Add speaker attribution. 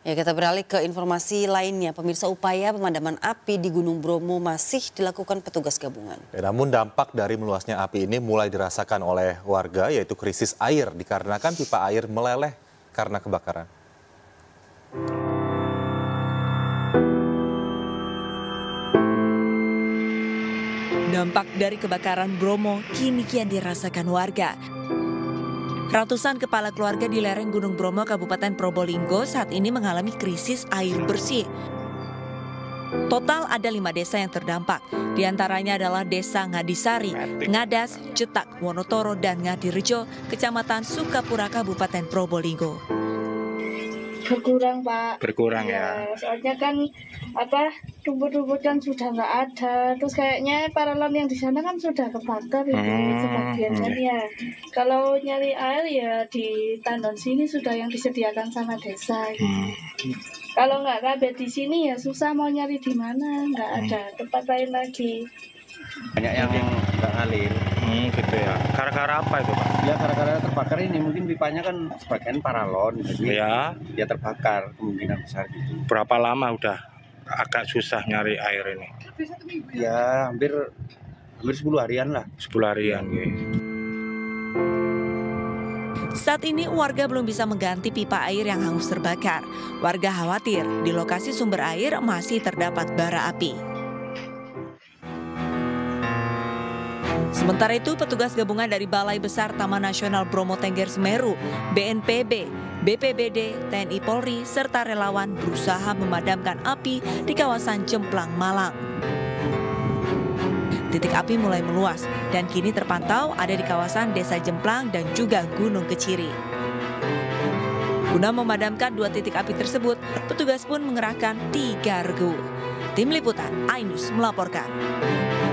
Speaker 1: Ya, kita beralih ke informasi lainnya. Pemirsa, upaya pemadaman api di Gunung Bromo masih dilakukan petugas gabungan.
Speaker 2: Ya, namun dampak dari meluasnya api ini mulai dirasakan oleh warga, yaitu krisis air dikarenakan pipa air meleleh karena kebakaran.
Speaker 3: Dampak dari kebakaran Bromo kini kian dirasakan warga. Ratusan kepala keluarga di lereng Gunung Bromo, Kabupaten Probolinggo saat ini mengalami krisis air bersih. Total ada 5 desa yang terdampak. Di antaranya adalah Desa Ngadisari, Ngadas, Cetak, Wonotoro, dan Ngadirejo, Kecamatan Sukapura, Kabupaten Probolinggo.
Speaker 4: Berkurang, Pak.
Speaker 5: Berkurang ya.
Speaker 4: Soalnya kan rumput-rumput kan sudah nggak ada. Terus kayaknya paralon yang di sana kan sudah kebakar itu sebagian kan ya. Kalau nyari air ya di tandon sini sudah yang disediakan sama desa. Gitu. Kalau nggak kabeh di sini ya susah mau nyari di mana, nggak ada tempat lain lagi.
Speaker 5: Banyak yang nggak ngalir. Gitu ya. Gara-gara apa itu, Pak?
Speaker 6: Ya gara-gara terbakar ini mungkin pipanya kan sebagian paralon, jadi ya terbakar kemungkinan besar gitu.
Speaker 5: Berapa lama udah agak susah nyari air ini?
Speaker 6: Ya hampir 10 harian lah.
Speaker 5: 10 harian gitu.
Speaker 3: Saat ini warga belum bisa mengganti pipa air yang hangus terbakar. Warga khawatir di lokasi sumber air masih terdapat bara api. Sementara itu, petugas gabungan dari Balai Besar Taman Nasional Bromo Tengger Semeru, BNPB, BPBD, TNI Polri, serta relawan berusaha memadamkan api di kawasan Jemplang, Malang. Titik api mulai meluas dan kini terpantau ada di kawasan Desa Jemplang dan juga Gunung Keciri. Guna memadamkan 2 titik api tersebut, petugas pun mengerahkan 3 regu. Tim Liputan, iNews melaporkan.